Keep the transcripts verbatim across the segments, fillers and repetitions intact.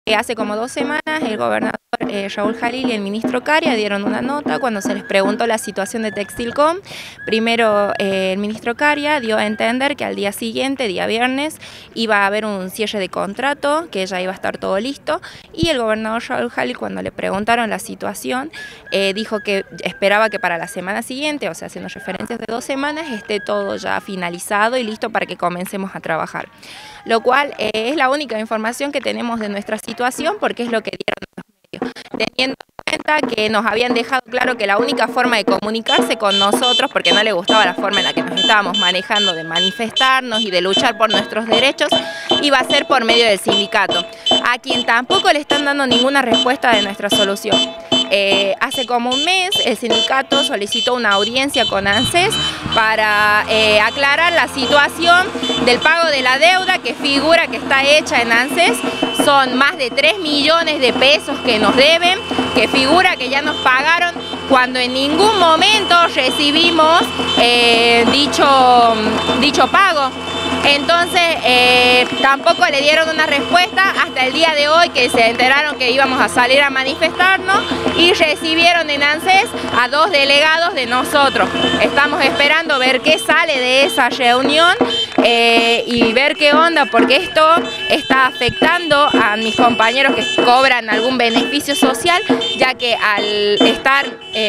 Hace como dos semanas el gobernador eh, Raúl Jalil y el ministro Caria dieron una nota cuando se les preguntó la situación de Textilcom. Primero eh, el ministro Caria dio a entender que al día siguiente, día viernes, iba a haber un cierre de contrato, que ya iba a estar todo listo, y el gobernador Raúl Jalil, cuando le preguntaron la situación, eh, dijo que esperaba que para la semana siguiente, o sea haciendo referencias de dos semanas, esté todo ya finalizado y listo para que comencemos a trabajar. Lo cual eh, es la única información que tenemos de nuestra situación, porque es lo que dieron los medios, teniendo en cuenta que nos habían dejado claro que la única forma de comunicarse con nosotros, porque no le gustaba la forma en la que nos estábamos manejando de manifestarnos y de luchar por nuestros derechos, iba a ser por medio del sindicato, a quien tampoco le están dando ninguna respuesta de nuestra solución. Eh, hace como un mes el sindicato solicitó una audiencia con ANSES para eh, aclarar la situación del pago de la deuda que figura que está hecha en ANSES. Son más de tres millones de pesos que nos deben, que figura que ya nos pagaron cuando en ningún momento recibimos eh, dicho, dicho pago. Entonces eh, tampoco le dieron una respuesta hasta el día de hoy, que se enteraron que íbamos a salir a manifestarnos, y recibieron en ANSES a dos delegados de nosotros. Estamos esperando ver qué sale de esa reunión eh, y ver qué onda, porque esto está afectando a mis compañeros que cobran algún beneficio social, ya que al estar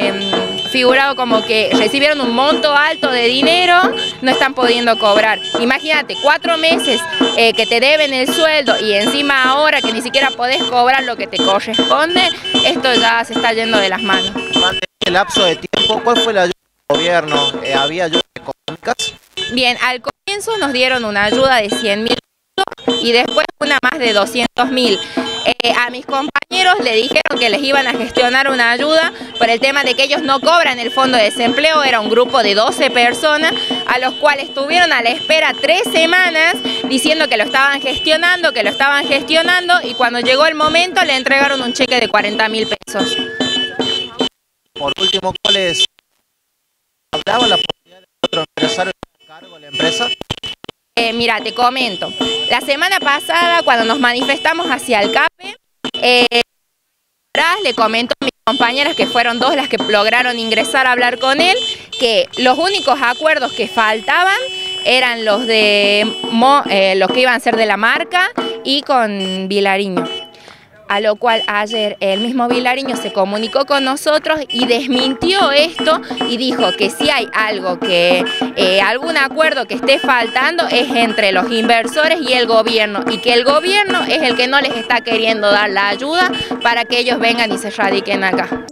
eh, figurado como que recibieron un monto alto de dinero, no están pudiendo cobrar. Imagínate, cuatro meses eh, que te deben el sueldo y encima ahora que ni siquiera podés cobrar lo que te corresponde, esto ya se está yendo de las manos. Durante el lapso de tiempo, ¿cuál fue la ayuda del gobierno? Eh, ¿Había ayudas económicas? Bien, al comienzo nos dieron una ayuda de cien mil y después una más de doscientos mil. Eh, a mis compañeros le dijeron que les iban a gestionar una ayuda por el tema de que ellos no cobran el fondo de desempleo. Era un grupo de doce personas a los cuales estuvieron a la espera tres semanas diciendo que lo estaban gestionando, que lo estaban gestionando, y cuando llegó el momento le entregaron un cheque de cuarenta mil pesos. Por último, ¿cuál es? ¿Hablaba la posibilidad de otro empresario a cargo de la empresa? Eh, mira, te comento. La semana pasada, cuando nos manifestamos hacia el CAPE, eh, le comentó a mis compañeras, que fueron dos las que lograron ingresar a hablar con él, que los únicos acuerdos que faltaban eran los de eh, los que iban a ser de la marca y con Vilariño. A lo cual ayer el mismo Vilariño se comunicó con nosotros y desmintió esto y dijo que si hay algo que, eh, algún acuerdo que esté faltando es entre los inversores y el gobierno, y que el gobierno es el que no les está queriendo dar la ayuda para que ellos vengan y se radiquen acá.